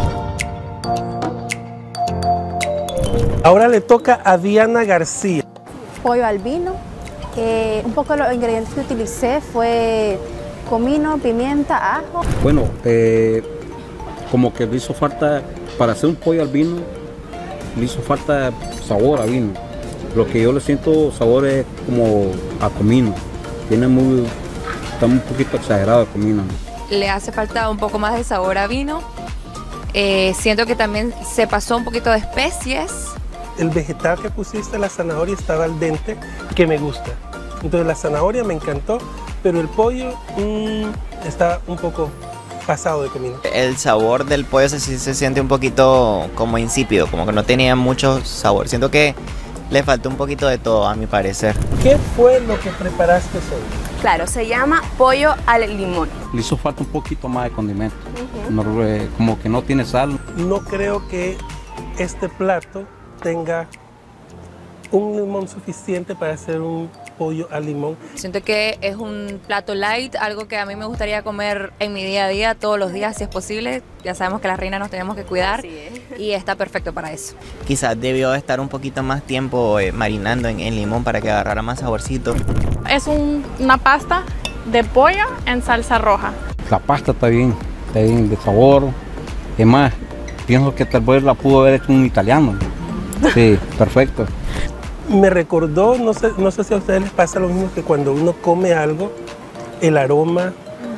Ahora le toca a Diana García. Pollo al vino, eh, un poco de los ingredientes que utilicé fue comino, pimienta, ajo. Bueno, eh, como que le hizo falta, para hacer un pollo al vino, le hizo falta sabor a vino. Lo que yo le siento sabor es como a comino. Tiene muy, está un poquito exagerado el comino. Le hace falta un poco más de sabor a vino. Eh, siento que también se pasó un poquito de especies. El vegetal que pusiste, la zanahoria, estaba al dente, que me gusta. Entonces la zanahoria me encantó, pero el pollo mmm, está un poco pasado de comino. El sabor del pollo se, se siente un poquito como insípido, como que no tenía mucho sabor. Siento que le faltó un poquito de todo, a mi parecer. ¿Qué fue lo que preparaste hoy? Claro, se llama pollo al limón. Le hizo falta un poquito más de condimento, uh-huh. no, eh, como que no tiene sal. No creo que este plato tenga un limón suficiente para hacer un pollo al limón. Siento que es un plato light, algo que a mí me gustaría comer en mi día a día, todos los días si es posible. Ya sabemos que las reinas nos tenemos que cuidar y está perfecto para eso. Quizás debió estar un poquito más tiempo eh, marinando en, en limón para que agarrara más saborcito. Es un, una pasta de pollo en salsa roja. La pasta está bien, está bien de sabor. Es más, pienso que tal vez la pudo haber hecho un italiano. Sí, perfecto. Me recordó, no sé, no sé si a ustedes les pasa lo mismo, que cuando uno come algo, el aroma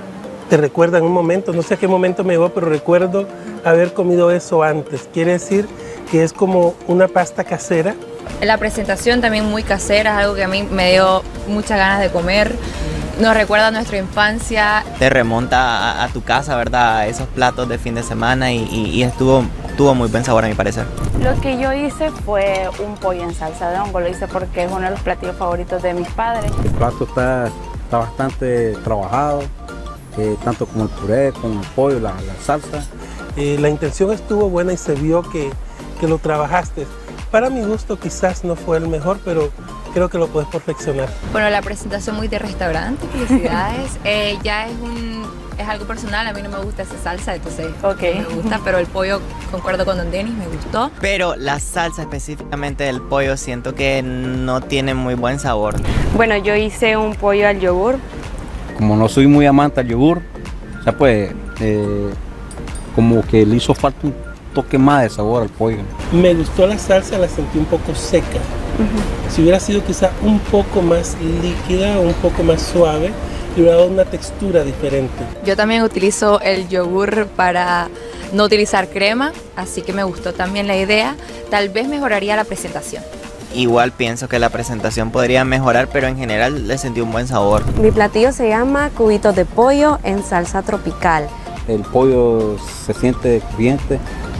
te recuerda en un momento, no sé a qué momento me llegó, pero recuerdo haber comido eso antes. Quiere decir que es como una pasta casera. La presentación también muy casera, es algo que a mí me dio muchas ganas de comer. Nos recuerda a nuestra infancia. Te remonta a, a tu casa, ¿verdad? A esos platos de fin de semana y, y, y estuvo, tuvo muy buen sabor a mi parecer. Lo que yo hice fue un pollo en salsa de hongo, lo hice porque es uno de los platillos favoritos de mis padres. El plato está, está bastante trabajado, eh, tanto como el puré, como el pollo, la, la salsa. Eh, la intención estuvo buena y se vio que, que lo trabajaste. Para mi gusto quizás no fue el mejor, pero creo que lo puedes perfeccionar. Bueno, la presentación muy de restaurante, felicidades. eh, ya es un es algo personal, a mí no me gusta esa salsa, entonces okay. no me gusta, pero el pollo, concuerdo con Don Denis, me gustó. Pero la salsa específicamente del pollo siento que no tiene muy buen sabor. Bueno, yo hice un pollo al yogur. Como no soy muy amante al yogur, o sea pues, eh, como que le hizo falta un toque más de sabor al pollo. Me gustó la salsa, la sentí un poco seca. Uh-huh. Si hubiera sido quizá un poco más líquida, un poco más suave, le hubiera dado una textura diferente. Yo también utilizo el yogur para no utilizar crema, así que me gustó también la idea. Tal vez mejoraría la presentación. Igual pienso que la presentación podría mejorar, pero en general le sentí un buen sabor. Mi platillo se llama cubitos de pollo en salsa tropical. El pollo se siente crujiente,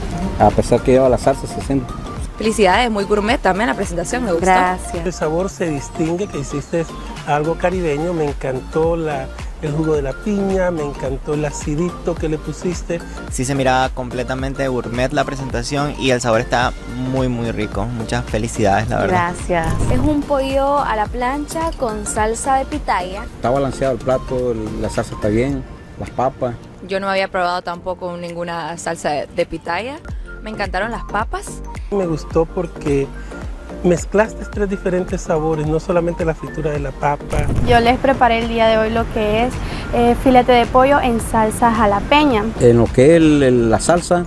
a pesar que lleva la salsa se siente. Felicidades, muy gourmet también la presentación, me gustó. Gracias. El sabor se distingue, que hiciste algo caribeño, me encantó la, el jugo de la piña, me encantó el acidito que le pusiste. Sí se miraba completamente gourmet la presentación y el sabor está muy muy rico. Muchas felicidades, la verdad. Gracias. Es un pollo a la plancha con salsa de pitaya. Está balanceado el plato, la salsa está bien, las papas. Yo no había probado tampoco ninguna salsa de, de pitaya. Me encantaron las papas. Me gustó porque mezclaste tres diferentes sabores, no solamente la fritura de la papa. Yo les preparé el día de hoy lo que es eh, filete de pollo en salsa jalapeña. En lo que es el, el, la salsa,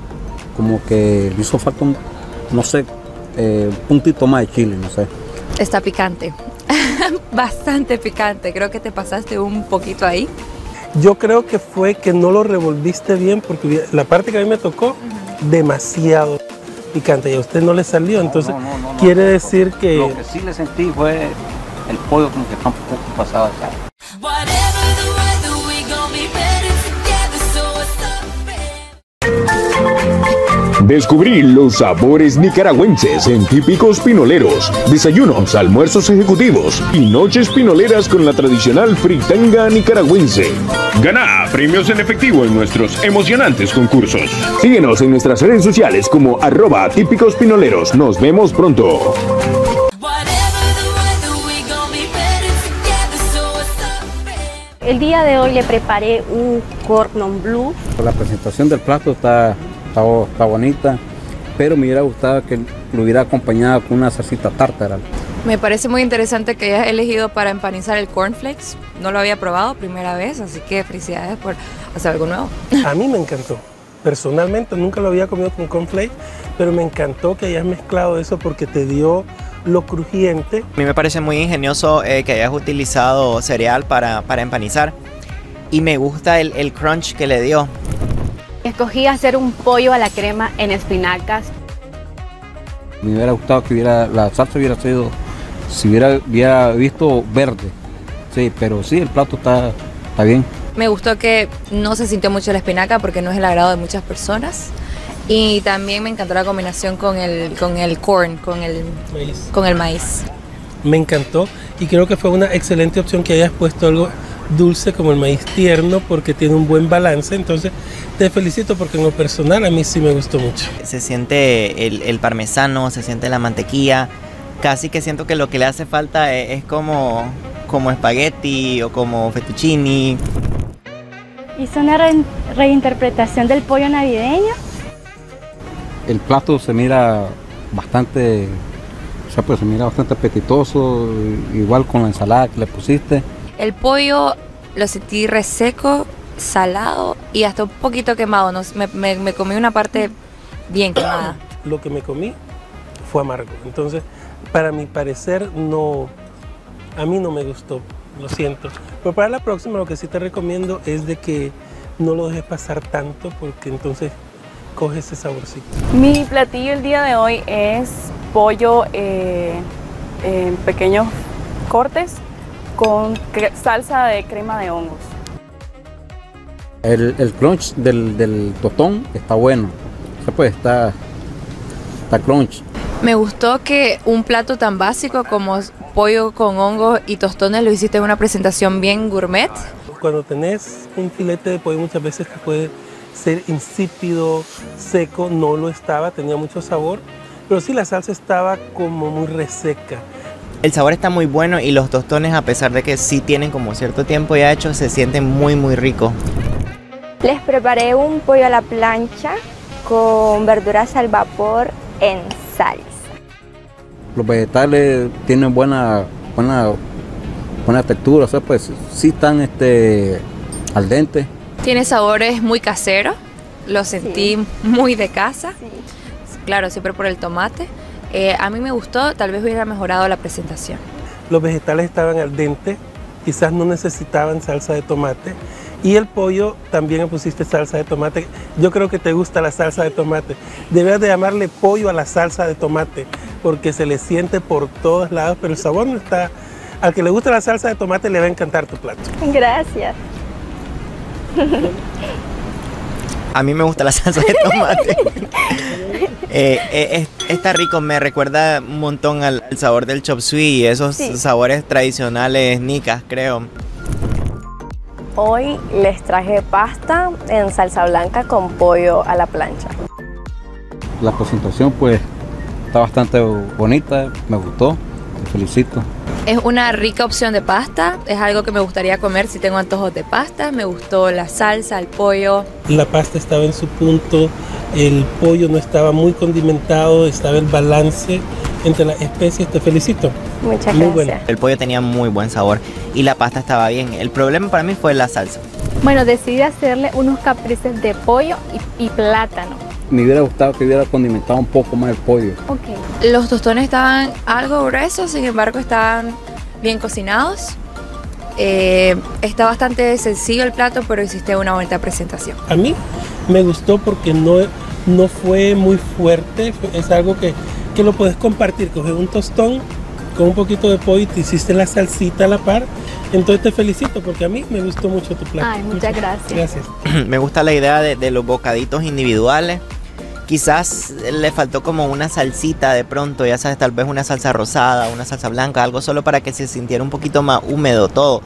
como que le hizo falta un, no sé, eh, un puntito más de chile, no sé. Está picante, bastante picante. Creo que te pasaste un poquito ahí. Yo creo que fue que no lo revolviste bien porque la parte que a mí me tocó, uh-huh. demasiado picante y a usted no le salió, entonces no, no, no, no, quiere no, decir que... Lo que sí le sentí fue el pollo como que está un poco pasado de sal. Descubrí los sabores nicaragüenses en Típicos Pinoleros, desayunos, almuerzos ejecutivos y noches pinoleras con la tradicional fritanga nicaragüense. Gana premios en efectivo en nuestros emocionantes concursos. Síguenos en nuestras redes sociales como arroba Típicos Pinoleros. Nos vemos pronto. El día de hoy le preparé un cordon bleu. La presentación del plato está... Está, está bonita, pero me hubiera gustado que lo hubiera acompañado con una salsita tártara. Me parece muy interesante que hayas elegido para empanizar el cornflakes. No lo había probado, primera vez, así que felicidades por hacer algo nuevo. A mí me encantó. Personalmente nunca lo había comido con cornflakes, pero me encantó que hayas mezclado eso porque te dio lo crujiente. A mí me parece muy ingenioso eh, que hayas utilizado cereal para, para empanizar y me gusta el, el crunch que le dio. Escogí hacer un pollo a la crema en espinacas. Me hubiera gustado que hubiera, la salsa hubiera sido, si hubiera, hubiera visto verde, sí, pero sí, el plato está, está bien. Me gustó que no se sintió mucho la espinaca porque no es el agrado de muchas personas. Y también me encantó la combinación con el, con el corn, con el maíz. con el maíz. Me encantó y creo que fue una excelente opción que hayas puesto algo dulce como el maíz tierno porque tiene un buen balance. Entonces te felicito porque en lo personal a mí sí me gustó mucho. Se siente el, el parmesano, se siente la mantequilla. Casi que siento que lo que le hace falta es, es como, como espagueti o como fettuccini. ¿Hizo una re reinterpretación del pollo navideño? El plato se mira bastante, o sea, pues se mira bastante apetitoso, igual con la ensalada que le pusiste. El pollo lo sentí reseco, salado y hasta un poquito quemado. No, me, me, me comí una parte bien quemada. Lo que me comí fue amargo. Entonces, para mi parecer, no, a mí no me gustó, lo siento. Pero para la próxima lo que sí te recomiendo es de que no lo dejes pasar tanto porque entonces coge ese saborcito. Mi platillo el día de hoy es pollo eh, en pequeños cortes con salsa de crema de hongos. El, el crunch del, del tostón está bueno, o sea, pues está, está crunch. Me gustó que un plato tan básico como pollo con hongos y tostones lo hiciste en una presentación bien gourmet. Cuando tenés un filete de pollo muchas veces te puede ser insípido, seco, no lo estaba, tenía mucho sabor, pero sí la salsa estaba como muy reseca. El sabor está muy bueno y los tostones, a pesar de que sí tienen como cierto tiempo ya hecho, se sienten muy muy ricos. Les preparé un pollo a la plancha con verduras al vapor en salsa. Los vegetales tienen buena, buena, buena textura, o sea, pues sí están este, al dente. Tiene sabores muy caseros, lo sentí sí. muy de casa, sí. Claro, siempre por el tomate. Eh, a mí me gustó, tal vez hubiera mejorado la presentación. Los vegetales estaban al dente, quizás no necesitaban salsa de tomate. Y el pollo también le pusiste salsa de tomate. Yo creo que te gusta la salsa de tomate. Debes de llamarle pollo a la salsa de tomate, porque se le siente por todos lados, pero el sabor no está... Al que le gusta la salsa de tomate le va a encantar tu plato. Gracias. A mí me gusta la salsa de tomate. eh, eh, está rico, me recuerda un montón al, al sabor del chop suey y esos sí. sabores tradicionales nicas, creo. Hoy les traje pasta en salsa blanca con pollo a la plancha. La presentación pues está bastante bonita, me gustó, te felicito. Es una rica opción de pasta, es algo que me gustaría comer si tengo antojos de pasta. Me gustó la salsa, el pollo. La pasta estaba en su punto, el pollo no estaba muy condimentado, estaba el balance entre las especies. Te felicito. Muchas muy gracias. Bueno. El pollo tenía muy buen sabor y la pasta estaba bien. El problema para mí fue la salsa. Bueno, decidí hacerle unos caprices de pollo y, y plátano. Me hubiera gustado que hubiera condimentado un poco más el pollo. Okay. Los tostones estaban algo gruesos, sin embargo estaban bien cocinados. Eh, está bastante sencillo el plato, pero hiciste una bonita presentación. A mí me gustó porque no, no fue muy fuerte, es algo que, que lo puedes compartir. Coges un tostón con un poquito de pollo y te hiciste la salsita a la par. Entonces te felicito porque a mí me gustó mucho tu plato. Ay, muchas gracias. Gracias. Me gusta la idea de, de los bocaditos individuales. Quizás le faltó como una salsita de pronto, ya sabes, tal vez una salsa rosada, una salsa blanca, algo solo para que se sintiera un poquito más húmedo todo.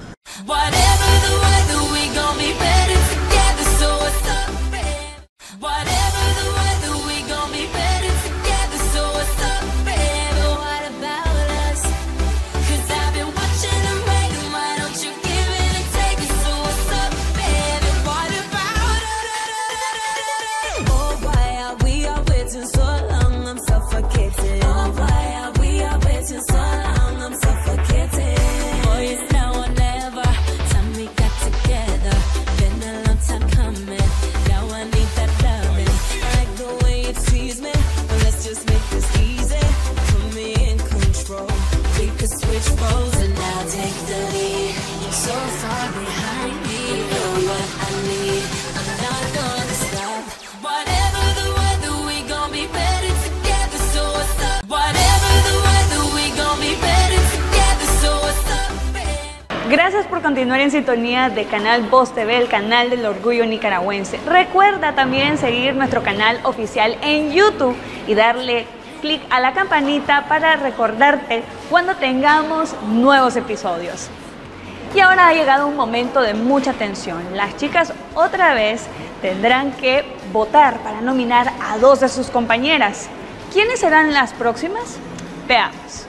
Time Gracias por continuar en sintonía de Canal Voz T V, el canal del orgullo nicaragüense. Recuerda también seguir nuestro canal oficial en YouTube y darle clic a la campanita para recordarte cuando tengamos nuevos episodios. Y ahora ha llegado un momento de mucha tensión. Las chicas otra vez tendrán que votar para nominar a dos de sus compañeras. ¿Quiénes serán las próximas? Veamos.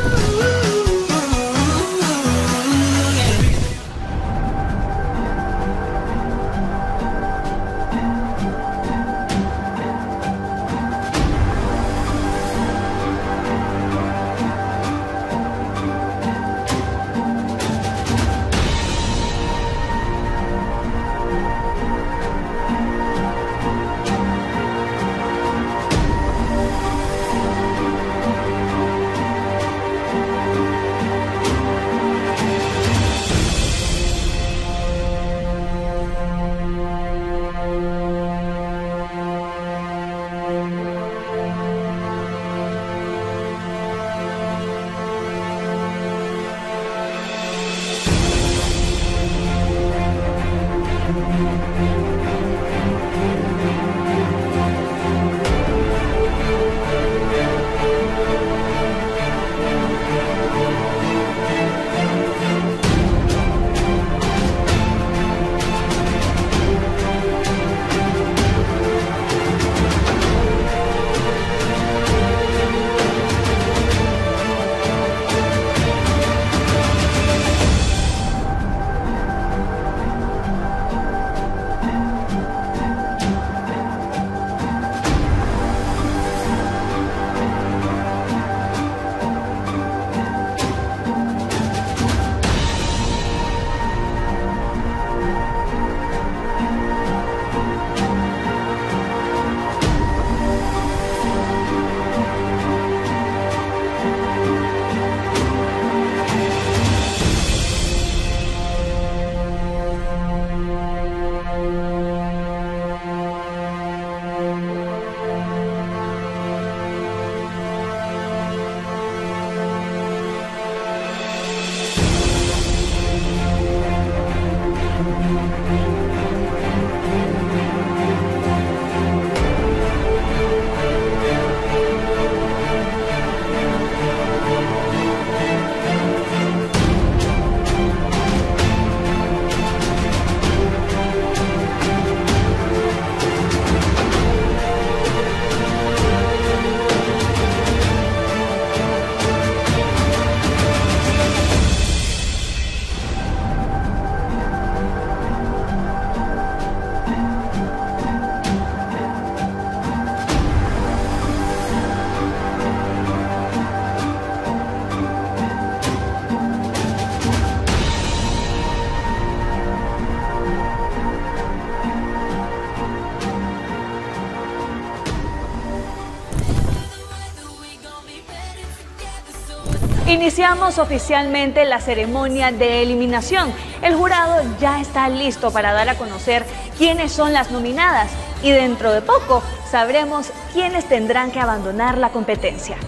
Iniciamos oficialmente la ceremonia de eliminación. El jurado ya está listo para dar a conocer quiénes son las nominadas y dentro de poco sabremos quiénes tendrán que abandonar la competencia.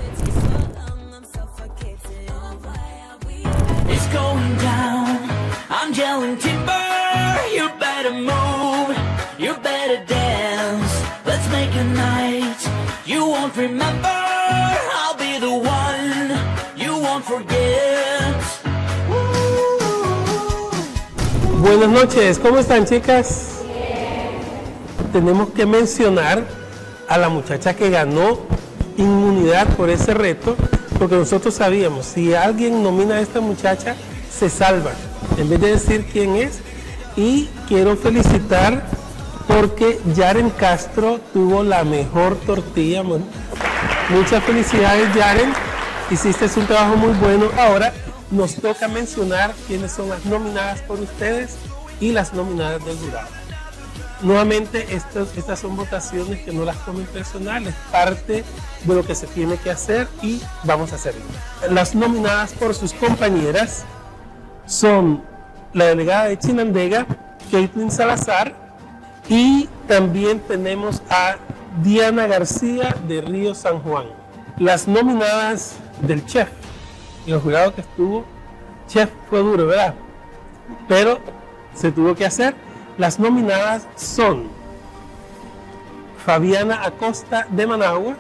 Buenas noches, ¿cómo están, chicas? Tenemos que mencionar a la muchacha que ganó inmunidad por ese reto, porque nosotros sabíamos, si alguien nomina a esta muchacha, se salva, en vez de decir quién es. Y quiero felicitar porque Yaren Castro tuvo la mejor tortilla. Muchas felicidades, Yaren. Hiciste un trabajo muy bueno. Ahora nos toca mencionar quiénes son las nominadas por ustedes y las nominadas del jurado. Nuevamente, estas, estas son votaciones que no las tomen personales, parte de lo que se tiene que hacer y vamos a hacerlo. Las nominadas por sus compañeras son la delegada de Chinandega, Caitlin Salazar, y también tenemos a Diana García de Río San Juan. Las nominadas del chef y el jurado que estuvo, chef fue duro, ¿verdad? pero se tuvo que hacer. Las nominadas son Fabiana Acosta de Managua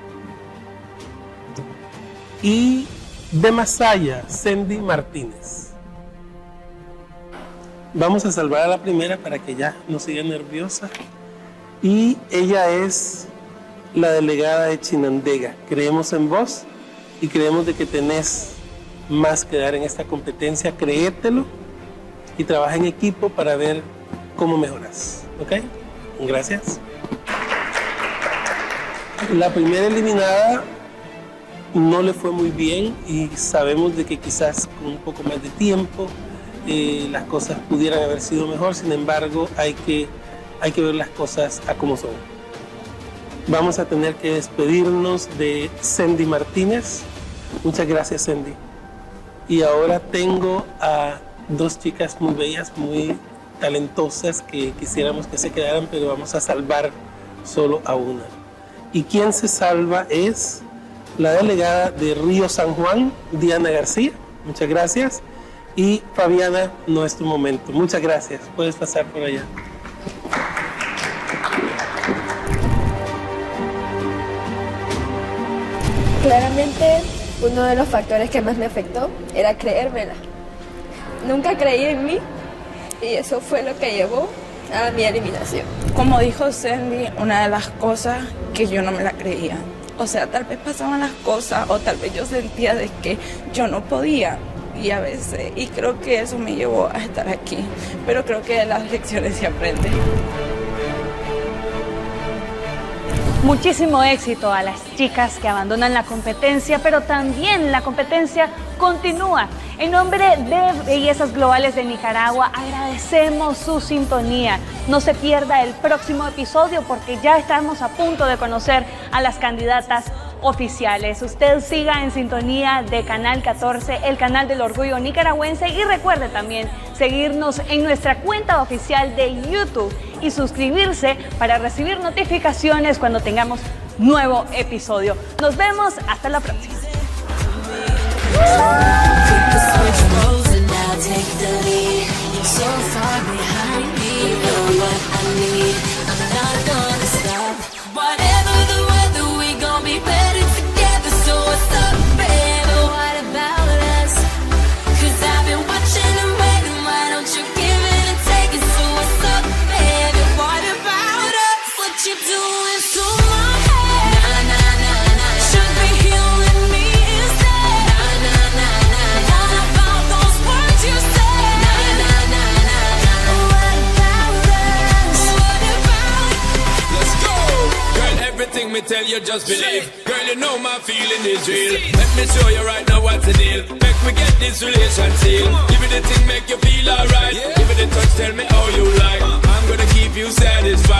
y de Masaya, Sandy Martínez. Vamos a salvar a la primera para que ya no siga nerviosa. Y ella es la delegada de Chinandega. Creemos en vos y creemos de que tenés más que dar en esta competencia. Créetelo y trabaja en equipo para ver cómo mejoras. ¿Ok? Gracias. La primera eliminada no le fue muy bien y sabemos de que quizás con un poco más de tiempo eh, las cosas pudieran haber sido mejor. Sin embargo, hay que, hay que ver las cosas a como son. Vamos a tener que despedirnos de Sandy Martínez. Muchas gracias, Sandy. Y ahora tengo a dos chicas muy bellas, muy talentosas que quisiéramos que se quedaran, pero vamos a salvar solo a una. Y quien se salva es la delegada de Río San Juan, Diana García. Muchas gracias. Y Fabiana, no es tu momento. Muchas gracias. Puedes pasar por allá. Claramente, uno de los factores que más me afectó era creérmela. Nunca creí en mí y eso fue lo que llevó a mi eliminación. Como dijo Sandy, una de las cosas que yo no me la creía. O sea, tal vez pasaban las cosas o tal vez yo sentía de que yo no podía. Y a veces, y creo que eso me llevó a estar aquí. Pero creo que de las lecciones se aprende. Muchísimo éxito a las chicas que abandonan la competencia, pero también la competencia continúa. En nombre de Bellezas Globales de Nicaragua, agradecemos su sintonía. No se pierda el próximo episodio porque ya estamos a punto de conocer a las candidatas oficiales. Usted siga en sintonía de Canal catorce, el canal del orgullo nicaragüense, y recuerde también seguirnos en nuestra cuenta oficial de YouTube y suscribirse para recibir notificaciones cuando tengamos nuevo episodio. Nos vemos, hasta la próxima. Me tell you just believe, girl, you know my feeling is real. Let me show you right now what's the deal. Make we get this relation sealed. Give me the thing, make you feel alright. Give me the touch, tell me how you like. I'm gonna keep you satisfied.